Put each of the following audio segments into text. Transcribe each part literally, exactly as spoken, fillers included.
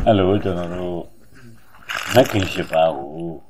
Hello, General. Making ship out.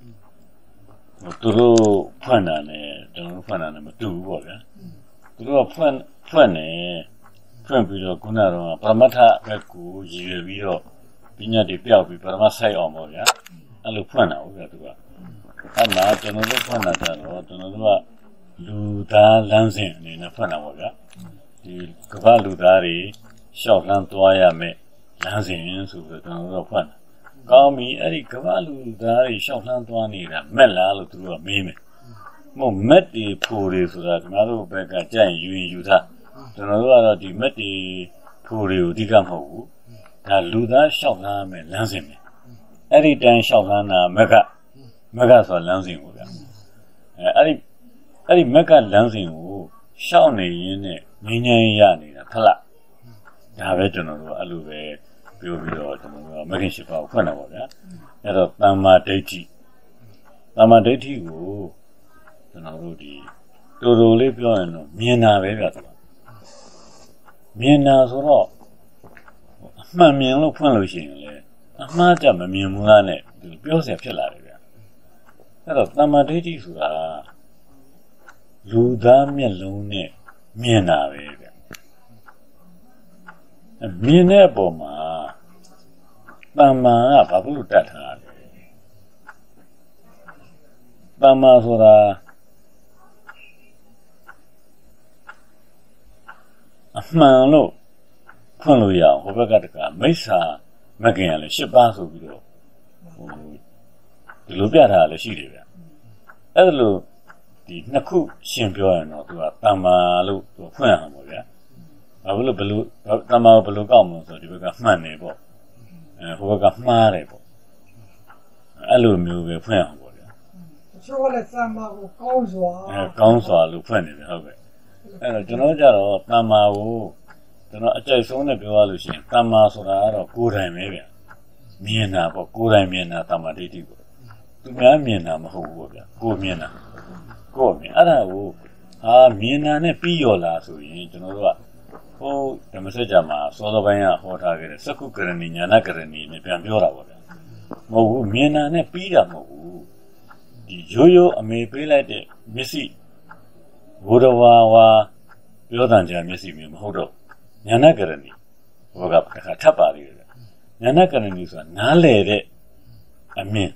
Turu Panane, General Panane, two water. Turu Pan Pane, Trampilo Gunaro, Pramata, Peku, Giro, Pina di Piapi, Paramasai Omoya, Alupana, Anna, General Panata, General Luda Lansing in a Panawaga. The Cavaludari, Shortland Toyame. Lansing into the Pan. Call me Eric Cavalu, Dari, Shopland Tuanida, Mela through a meme. Mo met the Puri for that Maru Becca Jan, you in Utah. The Nova di Meti Puri, Digamo, that Luda Shopland and Lansing. Every time Shopland, Mega, Mega for Lansing. Eric Eric Mega Lansing, Shawnee in it, Minya Yani, a Pala. Original Aluve. Making ship out Panawaga, at a Tama Deji. Tama Deji go, the Narudi, Dodo Lipiano, Miena Vegata. Miena Zoro Mamian Lupalucin, a Maja Mamulane, the Joseph Chelaria. At a Tama Deji Sura Luda Melone, Miena Vega. Miena Boma. Tama Babu Data Tama Sora Mano Poluya, Hobagata, Mesa, Magan, Shibasu, the Lubiata, the Shiria. Elu, the Naku, Champion, or Tama Lu, or Punamoya. I will belu Tama Belugam, so you got money. Who got married. Alumni will plan. So let's some council. Council, Lupin, and a Genoja, Tama, the not just only Bivalushi, Tama Sora, or Kura maybe. Miena, or Kura Miena, Tamaditi. To me, Miena, who go Miena. Go me, Ada, ah, Miena, ne Piola, so you know. Oh, the message of my Solovania, what I get a Sakukarani, Yanakarani, Nepamura. Mo, Miena, ne Pida Mo. The Joyo may be like the Missy Wodawa, Yodanja Missy Mimhodo, Yanakarani, Wogap Katapari. Yanakarani is a Nale, I mean,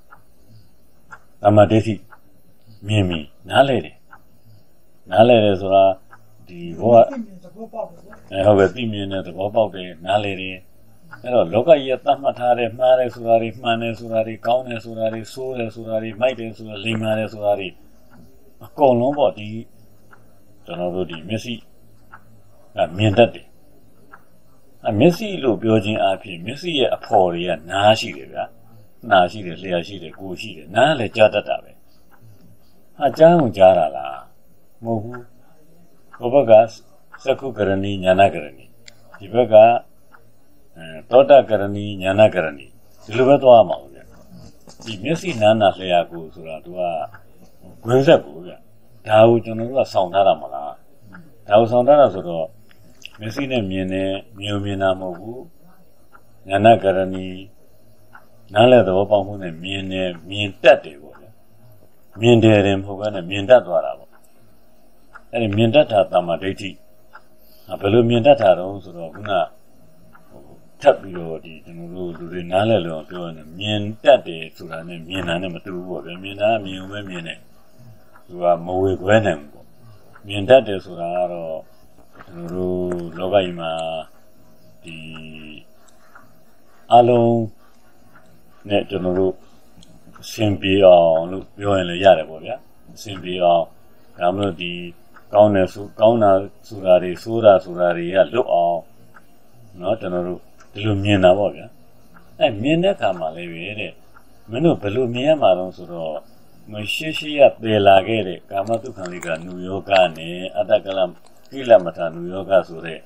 Amadeti, Mimi, Nale. Nale is the what? I have a demon at the Bob de Nalere. Loka Yatamatare, Mare Surari, Mane Surari, Kaune Surari, Sura Surari, Maite Surari, Mare Surari. A call nobody. Tonobody, Missy. A Miendati. A Missy look building up here, Missy a Poria, Nashi, Nashi, Leashi, Gushi, Nale Jatatabe. A Jam Jarala. Mohu. Obagas. Sakukarani, Yanakarani. Ibaga Tota Karani, Yanakarani. Silvato Amau. The Messi Nana Leaku Suratua Gwenzaku. Tau Jonova Soundaramala. Tau Soundara Suro. Messi Mene, Miumina Mogu. Yanakarani. Nala the Opahun and Miene, Mien Tate. Mien Derem Hogan and Miendatwara. And Miendata Tamadeti. A Pelumian data also of Tapio, the Nalelo, and Mien Tate, to run a Mienanima to Mina, Miu Mine, who are Moe Gwenem. Mien Tate Suraro, Logaima, the Alon Net General Simpi or Bio and Yaraboya, Simpi or Gamma the Gauna Gauna Surari, Sura Surari, look all not another Lumina Voga. And Mina Kamale, Menu Pelumia Maron Suro, Mushishi up de Lagere, Kamatu Kaniga, New York, Atakalam, Kilamata, New York, Sure,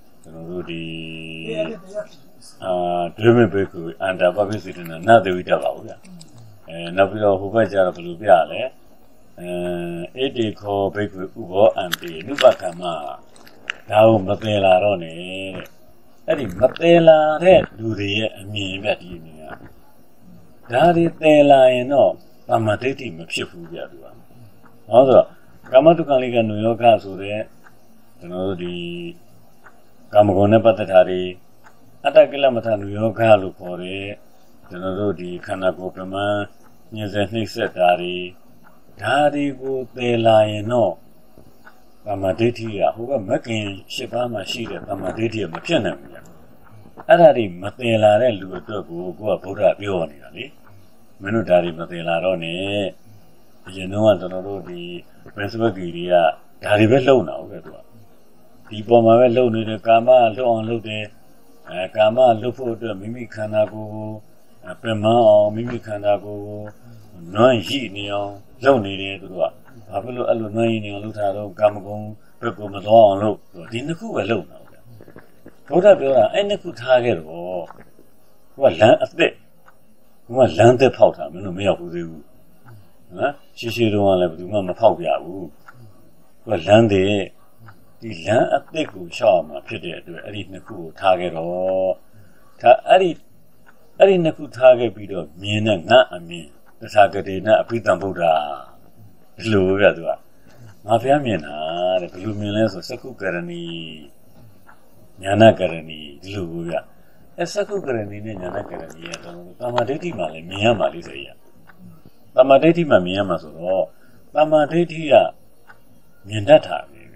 Rudi Dreamy Beku, and a publicity in another Vitavoga. And Nabilo Hubaja Lubiale. Eighty call big Ugo and the Nubakama. Now Matela Rone, အဲ့ဒီမသေးလာတဲ့လူတွေရဲ့အမြင်ပဲဒီနေရဒါတွေသေးလာရင်တော့တမ္မာဒိဋ္ဌိမဖြစ်ဘူးပြသူကဟောဆိုတော့ကာမတုခံလေးကနုယောဂဆိုတဲ့ကျွန်တော်တို့ဒီကာမဂုဏ်နဲ့ပတ်သက်တာတွေအတ္တကိလမထနုယောဂလို့ခေါ်တဲ့ကျွန်တော်တို့ဒီခန္ဓာကိုယ်ပြမညှဉ်းဆဲနှိပ်စက်တာတွေဒါတွေကိုသေလာရင်တော့တမ္မာဒိဋ္ဌိကဟိုကမကင်ရှစ်ပါးမှာရှိတဲ့တမ္မာဒိဋ္ဌိကမဖြစ်နိုင်ဘူး။အဲ့ဒါတွေမသေလာတဲ့လူအတွက်ကိုကိုကဗုဒ္ဓပြောနေတာလေ။မင်းတို့ဒါတွေမသေလာတော့နဲ့အရင်တော့ကျွန်တော်တို့ဒီ principle ကြီးတွေကဒါတွေပဲလုံတာဟုတ်ကဲ့သူကဒီပေါ်မှာပဲလုံနေတယ်ကာမလုံအောင်လုပ်တယ်အဲကာမလုံဖို့အတွက်မိမိခန္ဓာကိုယ်ပြမအောင်မိမိခန္ဓာကိုယ်ကိုနွမ်းရှိနေအောင်လုပ်နေတယ်သူကဘာဖြစ်လို့အဲ့လိုနွမ်းရှိနေအောင်လုပ်တာတော့ကာမဂုဏ်ဘက်ကိုမသွားအောင်လုပ်ဒီနှစ်ခုပဲလုပ်တာဟုတ်ကဲ့ဘုရားပြောတာအဲ့နှစ်ခုထားခဲ့တော့ဟိုကလမ်းအစ်စ်ဟိုကလမ်းသက်ဖောက်တာမင်းတို့မရောက်ဘူးသေးဘူးနော်ရှေးရှေးတုန်းကလည်းဘယ်သူမှမဖောက်ပြဘူးဟိုကလမ်းတဲ့ဒီလမ်းအစ်စ်ကိုရှောက်မှာဖြစ်တဲ့အတွက်အဲ့ဒီနှစ်ခုကိုထားခဲ့တော့ဒါအဲ့ဒီအဲ့ဒီနှစ်ခုထားခဲ့ပြီးတော့မြင်တဲ့ငါအမြင်တထာဂတိနဲ့အဘိဓမ္မဗုဒ္ဓဒီလိုပဲသူကငါဖျားမြင်တာတဲ့ဘယ်လိုမြင်လဲဆိုစက္ခုကရဏီညာနာကရဏီဒီလိုပဲအဲစက္ခုကရဏီနဲ့ညာနာကရဏီကတော့တမ္မာဒိဋ္ဌိမှလည်းမြင်ရမှာလေးစေရတမ္မာဒိဋ္ဌိမှမြင်ရမှာဆိုတော့တမ္မာဒိဋ္ဌိကမြင်တတ်တာပဲ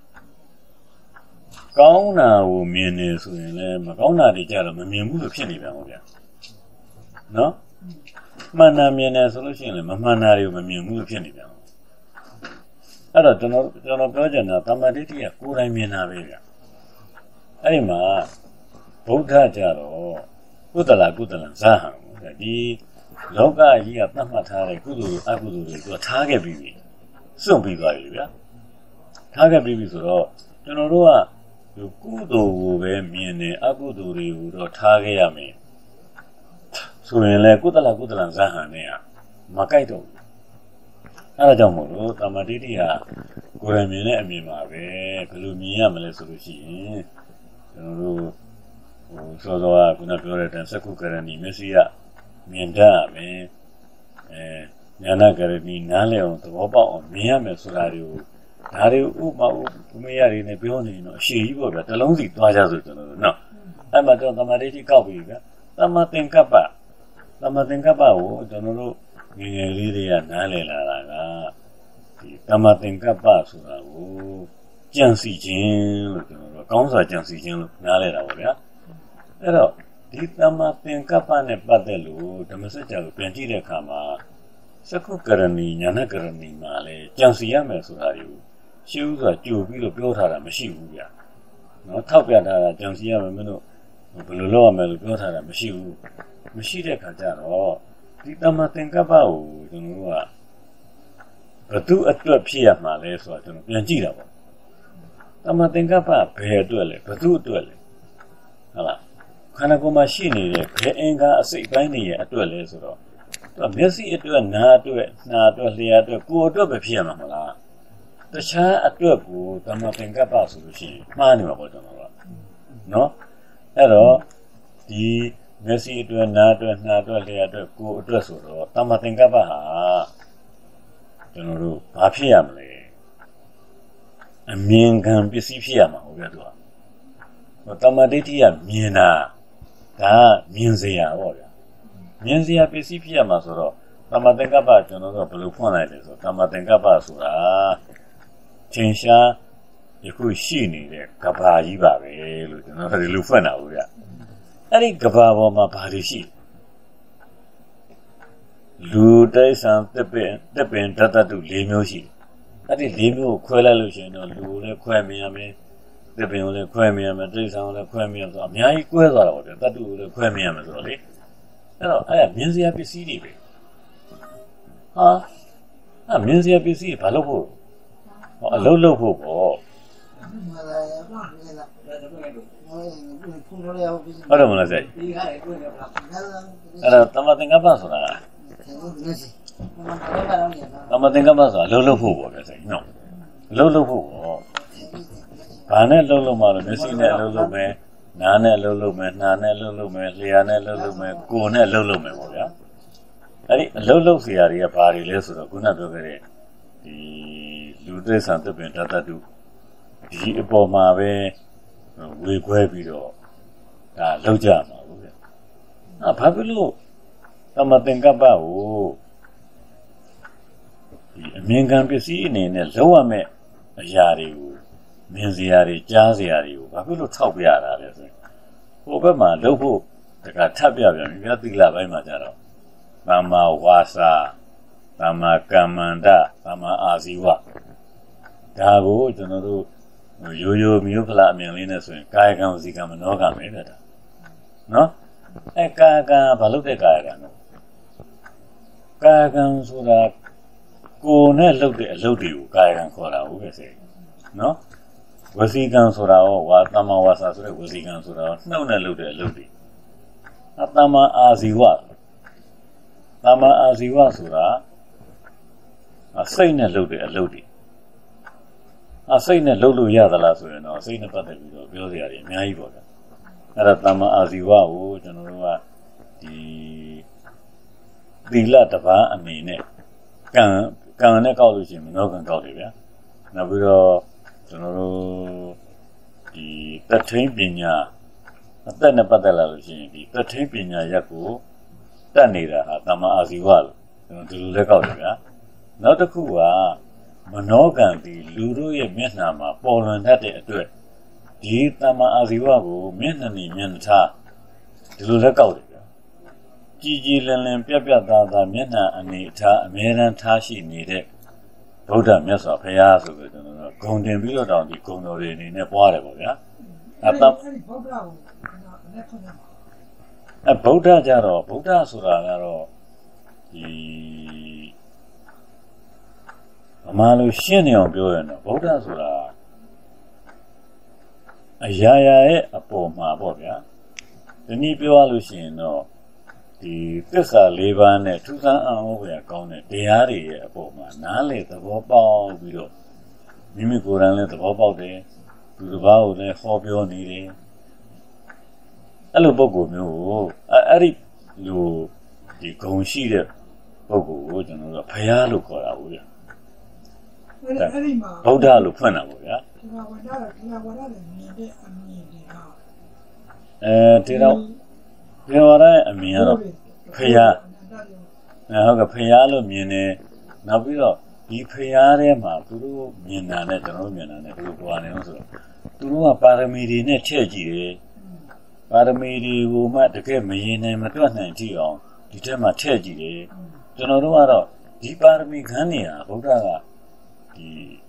ကောင်းတာကိုမြင်နေဆိုရင်လည်းမကောင်းတာတွေကြတော့မမြင်ဘူးလို့ဖြစ်နေပြန်ဟုတ်ဗျာနော်မှန်တာမြင်တယ်ဆိုလို့ရှိရင်လည်းမမှန်တာတွေကိုမမြင်ဘူးလို့ဖြစ်နေပြန်အဲ့တော့ကျွန်တော်ကျွန်တော်ပြောချင်တာတမ္မာဒိဋ္ဌိကကိုယ်တိုင်မြင်တာပဲဗျာအဲ့ဒီမှာဗုဒ္ဓကြတော့ကုသလကုသလဇာဟံဒီလောကကြီးကသတ်မှတ်ထားတဲ့ကုသိုလ်အကုသိုလ်တွေကိုထားခဲ့ပြီးပြီစွန့်ပြီးသွားပြီဗျာထားခဲ့ပြီးပြီဆိုတော့ကျွန်တော်တို့ကဒီကုသိုလ်ကိုပဲမြင်နေအကုသိုလ်တွေကိုတော့ထားခဲ့ရမယ်ဆိုရင်လေကုသလကုသလဇာဟံနဲ့မကြိုက်တော့ဘူးအဲဒါကြောင့်မို့လို့တမ္မာဒိဋ္ဌိဟာကိုယ်ရမြင်တဲ့အမြင်ပါပဲဘယ်လိုမြင်ရမလဲဆိုလို့ရှိရင်ကျွန်တော်တို့ဟိုစောစောကခုနပြောတဲ့တန်စက္ခုကရဏီမျက်စိကမြင်တတ်ရမယ်အဲဉာဏကရဏီနားလည်အောင်သဘောပေါက်အောင်မြင်ရမယ်ဆိုတာတွေကိုဒါတွေဥပမာဥပမေရတွေနဲ့ပြောနေရင်တော့အရှိကြီးပေါ့ဗျာတလုံးစီသွားကြဆိုကျွန်တော်တို့နော်အဲ့မှာတော့တမ္မာဒိဋ္ဌိကောက်ပြီဗျာတမ္မာသင်္ကပ္ပတမ္မာသင်္ကပ္ပကိုကျွန်တော်တို့ငယ်ငယ်လေးတွေကနားလည်လာတာကဒီတမ္မာသင်္ကပ္ပဆိုတာကိုကြံစီခြင်းလို့ကျွန်တော်တို့ကောင်းစွာကြံစီခြင်းလို့နားလည်တာပေါ့ဗျာအဲ့တော့ဒီတမ္မာသင်္ကပ္ပနဲ့ပတ်သက်လို့ဓမ္မစကြာကိုပြန်ကြည့်တဲ့အခါမှာစက္ခုကရဏီညာဏကရဏီမှာလေကြံစီရမယ်ဆိုတာကိုရှင်းဥစွာကြိုပြီးတော့ပြောထားတာမရှိဘူးဗျာနော်ထောက်ပြထားတာကြံစီရမယ်မင်းတို့ဘယ်လိုလုပ်ရမလဲလို့ပြောထားတာမရှိဘူးမရှိတဲ့ခါကျတော့ဒီတမ္မာသင်္ကပ္ပကိုကျွန်တော်တို့ကဘယ်သူအတွက်ဖြစ်ရမှာလဲဆိုတော့ကျွန်တော်ပြန်ကြည့်တာပေါ့တမ္မာသင်္ကပ္ပဘယ်အတွက်လဲဘယ်သူအတွက်လဲဟုတ်လားခန္ဓာကိုယ်မှာရှိနေတဲ့ဘယ်အင်္ဂါအစိတ်ပိုင်းတွေရဲ့အတွက်လဲဆိုတော့သူကမျက်စိအတွက်နားအတွက်နှာအတွက်လျှာအတွက်ကိုယ်အတွက်ပဲဖြစ်ရမှာမလားတခြားအတွက်ကိုတမ္မာသင်္ကပ္ပဆိုလို့ရှိရင်မှားနေမှာပေါ့ကျွန်တော်ကနော်အဲ့တော့ဒီမျက်စိအတွက်နားအတွက်နှာအတွက်လျှာအတွက်ကိုယ်အတွက်ဆိုတော့တမ္မာသင်္ကပ္ပဟာကျွန်တော်တို့ဘာဖြစ်ရမလဲအမြင်ခံပစ္စည်းဖြစ်ရမှာဟုတ်ဗျာသူကတမ္မာဒိဋ္ဌိကမြင်တာဒါမြင်စရာပေါ့ဗျာမြင်စရာပစ္စည်းဖြစ်ရမှာဆိုတော့တမ္မာသင်္ကပ္ပကျွန်တော်တို့ဘယ်လိုဖွင့်လိုက်လဲဆိုတော့တမ္မာသင်္ကပ္ပဆိုတာသင်္ရှားယခုရှိနေတဲ့ကဘာကြီးပါပဲလို့ကျွန်တော်ဒီလိုဖွင့်တာဘူးဗျအဲ့ဒီကဘာပေါ်မှာဘာတွေရှိလူတိဆန်တစ်ပင်တစ်ပင်တတတု၄မျိုးရှိအဲ့ဒီ၄မျိုးကိုခွဲလိုက်လို့ရှိရင်တော့လူလည်းခွဲမြင်ရမယ်တစ်ပင်ကိုလည်းခွဲမြင်ရမယ်တိဆန်ကိုလည်းခွဲမြင်ရဆိုတော့အများကြီးကွဲသွားတာပေါ့ဗျတတတုကိုလည်းခွဲမြင်ရမယ်ဆိုတော့လေအဲ့တော့အဲ့ဒါမြင်စရာပစ္စည်းတွေပဲဟာအဲ့မြင်စရာပစ္စည်းဘာလို့ဖို့အလုံးလုံးဖို့ပေါ့ဟုတ်တယ်မလားဆိုင်အဲ့တော့တမ္မာသင်္ကပ္ပဆိုတာတမ္မာသင်္ကပ္ပဆိုတာအလုံးလုံးဖို့ပေါ့ဗျာဆိုင်နော်အလုံးလုံးဖို့ပေါ့ဘာနဲ့လုံးလုံးမှလို့မျက်စိနဲ့အလုံးလုံးပဲနာနဲ့လှုပ်လှုပ်မယ်နှာနဲ့လှုပ်လှုပ်မယ်လျှာနဲ့လှုပ်လှုပ်မယ်ကိုယ်နဲ့လှုပ်လှုပ်မယ်ပေါ့ဗျာအဲ့ဒီအလှုပ်လှုပ်စရာတွေကဘာတွေလဲဆိုတော့ခုနပြောခဲ့တဲ့ဒီလူသစ္စာသပ္ပင်တတ္တုဒီအပေါ်မှာပဲဝေခွဲပြီးတော့ဒါလှုပ်ကြမှာဘူးဗျအာဘာဖြစ်လို့သမသင်္ကပ္ပကိုဒီအမြင်ကံပစ္စည်းအနေနဲ့လောက်ရမယ့်အရာတွေကိုမြင်စရာတွေကြားစရာတွေကိုဘာဖြစ်လို့ထောက်ပြရတာလဲဆိုရင်ဟိုဘက်မှာလှုပ်ဖို့တကထပ်ပြပြန်ပြီဗျာသီလပိုင်းမှာကြတော့သမ္မာဝါစာသမ္မာကမ္မန္တသမ္မာအာဇီဝဒါကိုကျွန်တော်တို့ရိုးရိုးမျိုးဖလားအမြင်လေးနဲ့ဆိုရင်ကာယကံဝစီကံမနောကံပဲတဲ့ဒါနော်အဲကာယကံဘာလို့တဲ့ကာယကံလဲကာယကံဆိုတာကိုယ်နဲ့လှုပ်တဲ့အလုပ်တွေကိုကာယကံခေါ်တာဟုတ်ကဲ့စေနော်ဝစီကံဆိုတာရောဝါသမ္မာဝါစာဆိုတဲ့ဝစီကံဆိုတာရောနှုတ်နဲ့လှုပ်တဲ့အလုပ်တွေအသမ္မာအာဇီဝသမ္မာအာဇီဝဆိုတာစိတ်နဲ့လှုပ်တဲ့အလုပ်တွေအစိတ်နဲ့လှုပ်လို့ရသလားဆိုရင်တော့စိတ်နဲ့ပတ်သက်ပြီးတော့ပြောစရာတွေအများကြီးပေါ့ဗျာအဲ့ဒါသမ္မာအာဇီဝကိုကျွန်တော်တို့ကဒီသီလတစ်ပါးအနေနဲ့ကံကံနဲ့ကောက်လို့ရှိရင်မနောကံကောက်တယ်ဗျာနောက်ပြီးတော့ကျွန်တော်တို့ဒီတထိန်ပညာအသက်နဲ့ပတ်သက်လာလို့ရှိရင်ဒီတထိန်ပညာရက်ကိုတတ်နေတာဟာသမ္မာအာဇီဝလို့ကျွန်တော်ဒီလိုလက်ကောက်တယ်ဗျာနောက်တစ်ခုကမနောကံဒီလူတို့ရဲ့မျက်နှာမှာပေါ်လွင်တတ်တဲ့အတွက်ဒီသမ္မာအာဇီဝကိုမျက်နှာနဲ့မျက်နှာထားဒီလိုလက်ကောက်တယ်ဗျာကြည်ကြည်လင်လင်ပြတ်ပြတ်သားသားမျက်နှာအနေထားအမြဲတမ်းထားရှိနေတဲ့ဗုဒ္ဓမြတ်စွာဘုရားဆိုပြီးကျွန်တော်တို့ဂုဏ်တင်ပြီးတော့တောင်ဒီဂုဏ်တော်တွေအနေနဲ့ပွားတယ်ပေါ့ဗျာအဲတဗုဒ္ဓကိုလက်ဖွင့်ရမှာအဲဗုဒ္ဓကြတော့ဗုဒ္ဓဆိုတာကတော့ဒီအမှန်လို့ရှင်းနေအောင်ပြောရင်တော့ဗုဒ္ဓဆိုတာအရာရာရဲ့အပေါ်မှာပေါ့ဗျာဒီနည်းပြောရလို့ရှိရင်တော့ဒီသစ္စာလေးပါးနဲ့ထူးဆန်းအောင်ပဲကောင်းတဲ့တရားတွေရဲ့အပေါ်မှာနားလေသဘောပေါက်ပြီးတော့မိမိကိုယ်တိုင်လည်းသဘောပေါက်တယ်သူတစ်ပါးကိုလည်းဟောပြောနေတယ်အဲ့လိုပုံကိုမျိုးကိုအဲ့ဒီလိုဒီဂုဏ်ရှိတဲ့ပုံကိုကျွန်တော်တို့ဘုရားလို့ခေါ်တာဟုတ်ဗျာအဲ့ဒီမှာဗုဒ္ဓလို့ဖွင့်တာပေါ့ဗျာဒီမှာဝါဒကဒီမှာဝါဒလည်းမြင်တဲ့အမြင်တွေကအဲဒီတော့ဒီဝါဒရဲ့အမြင်ကတော့ဖရာဟုတ်ကဲ့ဖရာလို့မြင်တယ်နောက်ပြီးတော့ဒီဖရာထဲမှာသူတို့မြင်တာနဲ့ကျွန်တော်တို့မြင်တာနဲ့ဘယ်လိုပွားနေလို့ဆိုတော့သူတို့ကပါရမီတွေနဲ့ထည့်ကြည့်တယ်ပါရမီတွေကိုမှတကယ်မရင်နိုင်မတွက်နိုင်ကြည့်အောင်ဒီထဲမှာထည့်ကြည့်တယ်ကျွန်တော်တို့ကတော့ဒီပါရမီခန်းနေဟာဗုဒ္ဓကဒီ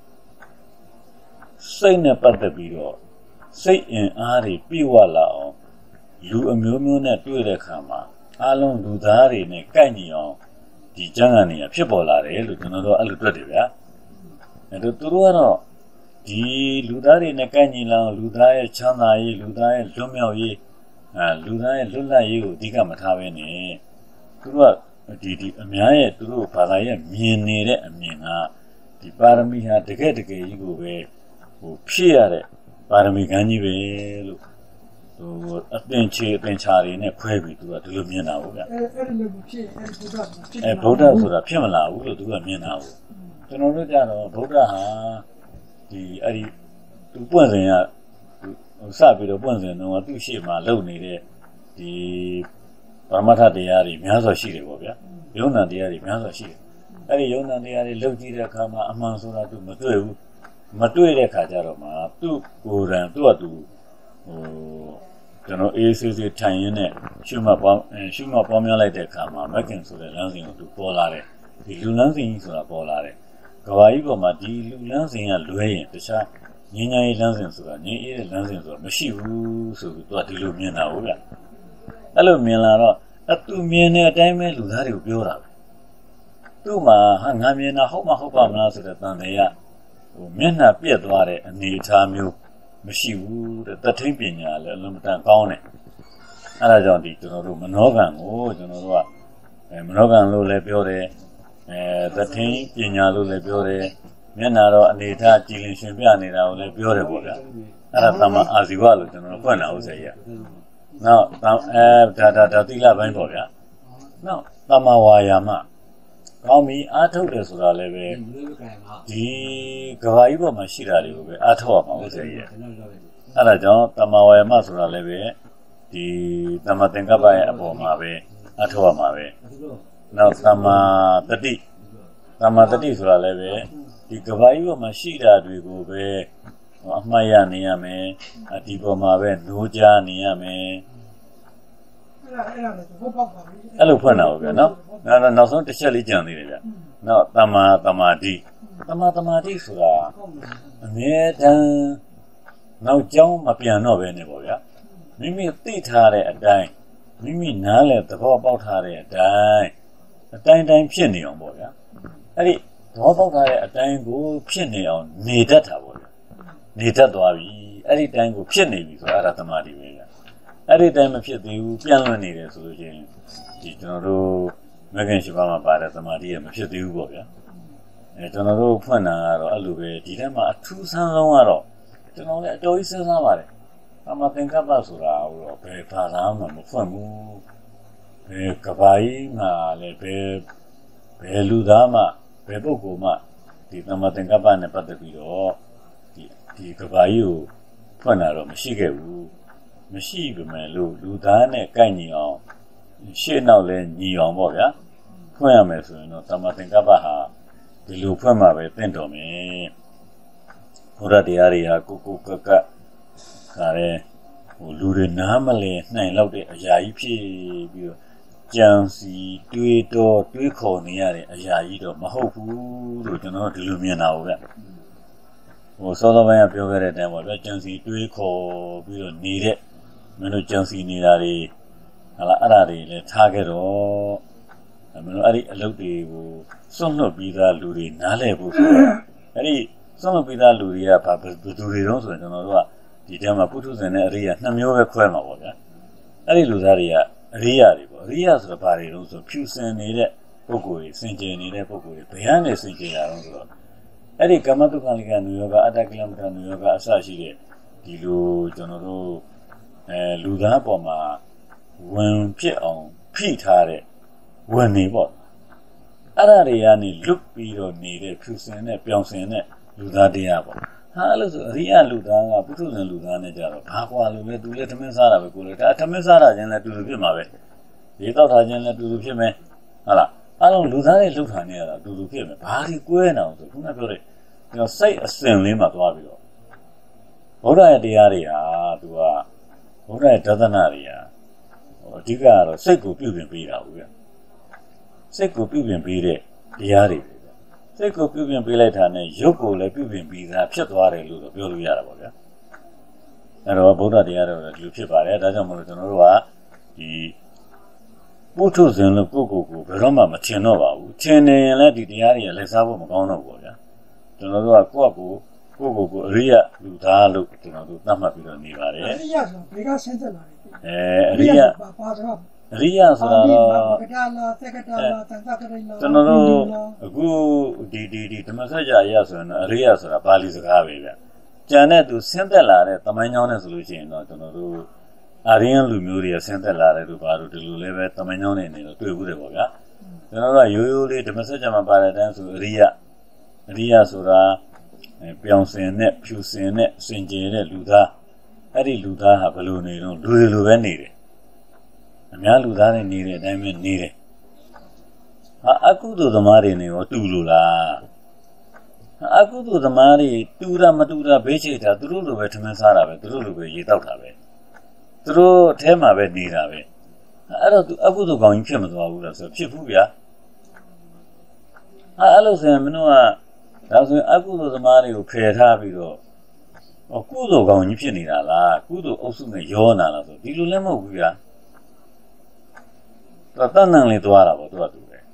စိတ်နဲ့ပတ်သက်ပြီးတော့စိတ်အင်အားတွေပြည့်ဝလာအောင်လူအမျိုးမျိုးနဲ့တွေ့တဲ့အခါမှာအလုံးလူသားတွေနဲ့ကိုက်ညီအောင်ဒီကျမ်းဂန်တွေကဖြစ်ပေါ်လာတယ်လို့ကျွန်တော်တို့အဲ့လိုတွေ့တယ်ဗျာအဲတို့သူတို့ကတော့ဒီလူသားတွေနဲ့ကိုက်ညီလာအောင်လူသားရဲ့ချမ်းသာရေးလူသားရဲ့လွတ်မြောက်ရေးအဲလူသားရဲ့လွတ်လပ်ရေးကိုအဓိကမထားဘဲနဲ့သူတို့ကဒီဒီအများရဲ့သူတို့ဘာသာရဲ့မြင်နေတဲ့အမြင်ကဒီပါရမီဟာတကယ်တကယ်ကြီးကိုပဲဟိုဖြည့်ရတဲ့ပါရမီကံကြီးပဲလို့ဟိုအသင်ချေအသင်ချာတွေနဲ့ခွဲပြီးသူကဒီလိုမြင်တာဟုတ်ဗျအဲအဲ့ဒီလိုဖြစ်အဲဗုဒ္ဓဖြစ်အဲဗုဒ္ဓဆိုတာဖြစ်မလာဘူးလို့သူကမြင်တာဟုတ်ကျွန်တော်တို့ကြတော့ဗုဒ္ဓဟာဒီအဲ့ဒီသူပွင့်စဉ်ကဟိုစပြီးတော့ပွင့်စဉ်တော့သူ့ရှေ့မှာလုံနေတဲ့ဒီပရမတ္ထတရားတွေများစွာရှိတယ်ပေါ့ဗျာယုံနာတရားတွေများစွာရှိတယ်အဲ့ဒီယုံနာတရားတွေလုံကြည့်တဲ့အခါမှာအမှန်ဆိုတာသူမတွေ့ဘူးမတွေ့တဲ့အခါကျတော့မှသူ့ကိုယ်တိုင်သူ့အတူဟိုကျွန်တော်အေးဆေးဆေးထိုင်ရင်းနဲ့ရှုမှတ်ပွားရှုမှတ်ပွားများလိုက်တဲ့အခါမှာမက်ကင်ဆိုတဲ့လမ်းစဉ်ကိုသူပေါ်လာတယ်ဒီလူလမ်းစဉ်ကြီးဆိုတာပေါ်လာတယ်ကဘာကြီးပေါ်မှာဒီလူလမ်းစဉ်ကလွဲရင်တခြားငင်းငင်းရေးလမ်းစဉ်ဆိုတာငင်းအေးတဲ့လမ်းစဉ်ဆိုတာမရှိဘူးဆိုပြီးသူကဒီလိုမြင်တာဟုတ်ဗျအဲ့လိုမြင်လာတော့အသူမြင်တဲ့အတိုင်းပဲလူသားတွေကိုပြောတာပဲသူ့မှာဟာငါမြင်တာဟုတ်မှဟုတ်ပါမလားဆိုတဲ့တန်တရားဟိုမျက်နှာပြက်သွားတဲ့အနေအထားမျိုးမရှိဘူးတဲ့တထိန်ပညာလည်းအလုံးမတန်ကောင်းတယ်အဲဒါကြောင့်ဒီကျွန်တော်တို့မနောကံကိုကျွန်တော်တို့ကအဲမနောကံလို့လည်းပြောတယ်အဲတထိန်ပညာလို့လည်းပြောတယ်မျက်နှာတော့အနေအထားကြည်လင်ရှင်ပြနေတာကိုလည်းပြောတယ်ပေါ့ဗျာအဲ့ဒါတမအာဇီဝလို့ကျွန်တော်ဖွင့်တာဥစ္စာကြီးနောက်အဲဒါဒါဒါသီလပိုင်းပေါ့ဗျာနောက်တမဝါယာမကောင်းပြီအားထုတ်တယ်ဆိုတာလည်းပဲဒီကဘာကြီးပေါ်မှာရှိတာတွေကိုပဲအားထုတ်ရမှာဥစ္စာကြီးအဲ့ဒါကြောင့်တမဝါယာမဆိုတာလည်းပဲဒီတမသင်္ကပ္ပရဲ့အပေါ်မှာပဲအားထုတ်ရမှာပဲနောက်တမတတိတမတတိဆိုတာလည်းပဲဒီကဘာကြီးပေါ်မှာရှိတာတွေကိုပဲအမှားရနေရမယ်ဒီပေါ်မှာပဲနိုးကြနေရမယ်အဲ့ဒါအဲ့ဒါလည်းဘောပေါက်ပါပြီအဲ့လိုဖွင့်တာဟုတ်ဗျာနော်နောက်နောက်ဆုံးတစ်ချက်လေးကြံသေးတယ်ဗျနောက်တမတမာတိတမတမာတိဆိုတာအမြဲတမ်းနောက်ကြောင်းမပြန်တော့ပဲနေပေါ့ဗျာမိမိသိထားတဲ့အတိုင်းမိမိနားလဲသဘောပေါက်ထားတဲ့အတိုင်းအတိုင်းတိုင်းဖြစ်နေအောင်ပေါ့ဗျာအဲ့ဒီသဘောပေါက်ထားတဲ့အတိုင်းကိုဖြစ်နေအောင်နေတတ်တာပေါ့ဗျာနေတတ်သွားပြီအဲ့ဒီတိုင်းကိုဖြစ်နေပြီဆိုတော့အဲ့ဒါတမာတိပဲဗျာအဲ့ဒီတိုင်းမဖြစ်သေးဘူးပြန်လွန်နေတယ်ဆိုလို့ချင်းဒီကျွန်တော်တို့မဂ္ဂင်ရှိပါမှာပါတဲ့သမာဓိရမဖြစ်သေးဘူးပေါ့ဗျာအဲကျွန်တော်တို့ဖွင့်တာကတော့အဲ့လိုပဲဒီထဲမှာအထူးဆန်းဆုံးကတော့ကျွန်တော်လည်းအတော်ကြီးစဉ်းစားပါတယ်အမသင်္ကပ္ပဆိုတာဟိုတော့ဘယ်ဘာသာမှမဖွင့်ဘူးဘယ်ကဘာကြီးမှလည်းဘယ်ဘယ်လူသားမှဘယ်ပုဂ္ဂိုလ်မှဒီသမသင်္ကပ္ပနဲ့ပတ်သက်ပြီးတော့ဒီဒီကဘာကြီးကိုဖွင့်တာတော့မရှိခဲ့ဘူးမရှိပေမဲ့လို့လူသားနဲ့ကိုက်ညီအောင်ရှေ့နောက်လဲညီအောင်ပေါ့ဗျာဖွင့်ရမယ်ဆိုရင်တော့သမသင်္ကပ္ပဟာဒီလိုဖွင့်မှပဲသင့်တော်မယ်ဘုရားတရားတွေဟာကိုကိုကကခါရဲဟိုလူတွေနားမလဲနှိုင်လောက်တဲ့အရာကြီးဖြစ်ပြီးတော့ကြံစီတွေးတော့တွေးခေါ်နေရတဲ့အရာကြီးတော့မဟုတ်ဘူးလို့ကျွန်တော်ဒီလိုမြင်တာဟုတ်ဗျဟိုစောစောပိုင်းကပြောခဲ့တဲ့အတိုင်းပေါ့ဗျကြံစီတွေးခေါ်ပြီးတော့နေတဲ့မင်းတို့ကြံစီနေတာတွေဟာလားအဲ့ဒါတွေလည်းထားခဲ့တော့မင်းတို့အဲ့ဒီအလုပ်တွေကိုစွန့်လွတ်ပြီးသားလူတွေနားလဲဖို့ဆိုတော့အဲ့ဒီစွန့်လွတ်ပြီးသားလူတွေကဘာဘယ်သူတွေတုံးဆိုရင်ကျွန်တော်တို့ကဒီတဲမှာပုထုဇဉ်နဲ့အရိယာနှစ်မျိုးပဲခွဲမှာပေါ့ဗျာအဲ့ဒီလူသားတွေကအရိယာတွေပေါ့အရိယာဆိုတော့ဘာတွေတုံးဆိုဖြူစင်နေတဲ့ပုဂ္ဂိုလ်တွေစင်ကြယ်နေတဲ့ပုဂ္ဂိုလ်တွေဘယ်ကနေစင်ကြယ်တာတုံးဆိုတော့အဲ့ဒီကမ္မတုခဏိကနုယောဂအတ္တကိလမထနုယောဂအစရှိတဲ့ဒီလိုကျွန်တော်တို့အဲလူသားပေါ်မှာဝင်ဖြစ်အောင်ဖိထားတဲ့ဝင်နေပေါ့အဲ့ဒါတွေကနေလွတ်ပြီးတော့နေတဲ့ဖြူစင်နဲ့ပြောင်စင်နဲ့လူသားတရားပေါ့ဟာအဲ့လိုဆိုအရိယလူသားကပုထုဇဉ်လူသားနဲ့ကြတော့ဘာကွာလို့လဲသူလည်းသမင်းစားတာပဲကိုလည်းဒါသမင်းစားတာချင်းလည်းတူတူဖြစ်မှာပဲရေတောက်တာချင်းလည်းတူတူဖြစ်မယ်ဟုတ်လားအဲ့လိုလူသားတွေလှုပ်ထားနေရတာတူတူဖြစ်မယ်ဘာဒီကွဲနေအောင်ဆိုခုနပြောတဲ့ကျွန်တော်စိတ်အစဉ်လေးမှာသွားပြီးတော့ဘုရားရဲ့တရားတွေဟာသူကဘုရားရဲ့ဒသနာတွေဟာအဓိကကတော့စိတ်ကိုပြုပြင်ပေးတာဟုတ်ဗျစိတ်ကိုပြုပြင်ပေးတဲ့တရားတွေပဲစိတ်ကိုပြုပြင်ပေးလိုက်တာနဲ့ရုပ်ကိုလည်းပြုပြင်ပြီးသားဖြစ်သွားတယ်လို့ပြောလို့ရတာပေါ့ဗျာအဲ့တော့ဗုဒ္ဓတရားတော်လည်းဒီလိုဖြစ်ပါတယ်ဒါကြောင့်မလို့ကျွန်တော်တို့ကဒီပုထုဇဉ်လို့ကိုယ့်ကိုယ်ကိုဘယ်တော့မှမထင်တော့ပါဘူးထင်နေရင်လည်းဒီတရားတွေလက်စားဖို့မကောင်းတော့ဘူးပေါ့ဗျာကျွန်တော်တို့ကကိုယ့်ကိုယ်ကိုကိုကိုအရိယလူသားလို့ကျွန်တော်တို့သတ်မှတ်ပြီးတော့နေပါတယ်အရိယဆိုဘယ်ကဆင်းသက်လာလဲအဲအရိယဘာသာအရိယဆိုတာတော့ကတာလာသက်ကတာလာသံဃာကရိလာကျွန်တော်တို့အခုဒီဒီဒီဓမ္မစကြာအရိယဆိုရင်အရိယဆိုတာပါဠိစကားပဲဗျကျန်တဲ့သူဆင်းသက်လာတဲ့သမိုင်းကြောင်းနဲ့ဆိုလို့ရှိရင်တော့ကျွန်တော်တို့အာရိယလူမျိုးတွေကဆင်းသက်လာတဲ့သူဘာလို့ဒီလိုလဲပဲသမိုင်းကြောင်းနဲ့နေတော့တွေ့ဘူးတယ်ပေါ့ဗျာကျွန်တော်တို့ကရိုးရိုးလေးဓမ္မစကြာမှာပါတဲ့အတိုင်းဆိုအရိယအရိယဆိုတာပြောင်စင်နဲ့ဖြူစင်နဲ့စင်ကြယ်တဲ့လူသားအဲ့ဒီလူသားဟာဘယ်လိုနေတော့လူတွေလိုပဲနေတယ်အများလူသားတွေနေတဲ့အတိုင်းပဲနေတယ်ဟာအကုသိုလ်သမားတွေနေရောတူလို့လားအကုသိုလ်သမားတွေတူတာမတူတာဘေးချိတ်တာသူတို့လိုပဲထမင်းစားတာပဲသူတို့လိုပဲရေတောက်တာပဲသူတို့အထဲမှာပဲနေတာပဲအဲ့တော့သူအကုသိုလ်ကောင်ကြီးဖြစ်မသွားဘူးလားဆိုဖြစ်ဘူးဗျာအဲ့လိုဆိုရင်မင်းတို့ကဒါဆိုရင်အကုသိုလ်သမားတွေကိုဖယ်ထားပြီးတော့ကုသိုလ်ကောင်ကြီးဖြစ်နေတာလားကုသိုလ်အုပ်စုနဲ့ရောနာလားဆိုဒီလိုလည်းမဟုတ်ဘူးဗျာတော့တန်တန်လေးသွားတာပေါ့သူကသူပဲ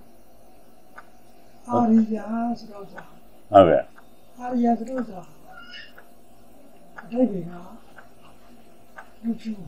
အာရိယာဆိုတော့ဟုတ်ကဲ့အာရိယာဆိုတော့အတိတ်ကလူချင်း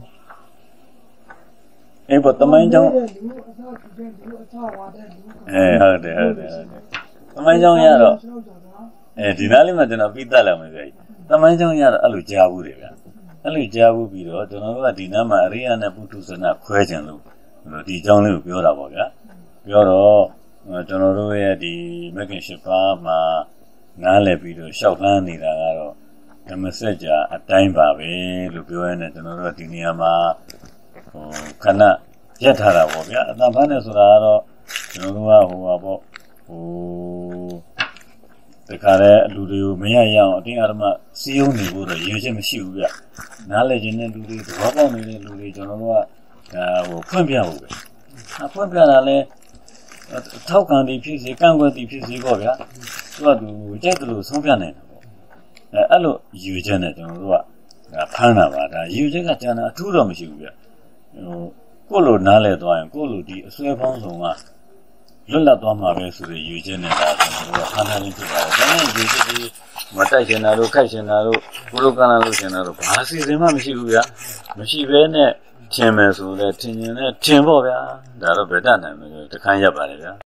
အဲ့ပေါ်တမိုင်းကြောင့်လူအသာကြည့်တဲ့လူအသာဝါတဲ့လူအဲဟုတ်တယ်ဟုတ်တယ်ဟုတ်တယ်တမိုင်းကြောင့်ရတော့အဲဒီနားလေးမှာကျွန်တော်ပြီးတတ်လာမယ်ဆိုရင်တမိုင်းကြောင့်ရတော့အဲ့လိုကြားဘူးတယ်ဗျအဲ့လိုကြားဘူးပြီးတော့ကျွန်တော်တို့ကဒီနားမှာအရိယာနဲ့ပုထုဇဏခွဲခြင်းလို့ဒီအကြောင်းလေးကိုပြောတာပေါ့ဗျာပြောတော့ကျွန်တော်တို့ရဲ့ဒီမဂ္ဂင်၈ပါးမှာနားလည်ပြီးတော့ရှောက်လန်းနေတာကတော့ဓမ္မစကြာအတိုင်းပါပဲလို့ပြောရတဲ့ကျွန်တော်တို့ကဒီနေရာမှာဟိုခဏရက်ထားတာပေါ့ဗျာအတန်ဖန်းနေဆိုတာကတော့ကျွန်တော်တို့ကဟိုပါပေါ့ဟိုတခါတည်းလူတွေကိုမရရအောင်အတင်းအဓမ္မစီးရုံးနေဖို့တော့ရည်ချက်မရှိဘူးဗျနားလည်ခြင်းတဲ့လူတွေသဘောပေါက်နေတဲ့လူတွေကျွန်တော်တို့ကဒါဟိုဖွင့်ပြဖို့ပဲအဖွင့်ပြတာလဲထောက်ခံသည်ဖြစ်စေကန့်ကွက်သည်ဖြစ်စေပေါ့ဗျာသူကသူကြိုက်တယ်လို့ဆုံးဖြတ်နိုင်တယ်ပေါ့အဲအဲ့လိုရည်ချက်နဲ့ကျွန်တော်တို့ကဒါဖမ်းတာပါဒါရည်ချက်ကကျန်တာအထူးတော့မရှိဘူးဗျဟိုကိုလိုနားလဲသွားရင်ကိုလိုဒီအစွဲပေါင်းစုံကလွတ်လပ်သွားမှာပဲဆိုတဲ့ရည်ချက်နဲ့ဒါကျွန်တော်တို့ကဖမ်းထားခြင်းဖြစ်ပါတယ်ဒါနဲ့ရည်ချက်ကြီးမတိုက်ချင်တာလို့ခိုက်ချင်တာလို့ကိုလိုကန်းလာလို့ချင်တာလို့ဘာစီစဉ်မှမရှိဘူးဗျမရှိဘဲနဲ့ထင်မယ်ဆိုလဲထင်ရင်လည်းထင်ပေါ့ဗျာဒါတော့ဗေဒနိုင်မယ်တခန်းရပ်ပါလေဗျာ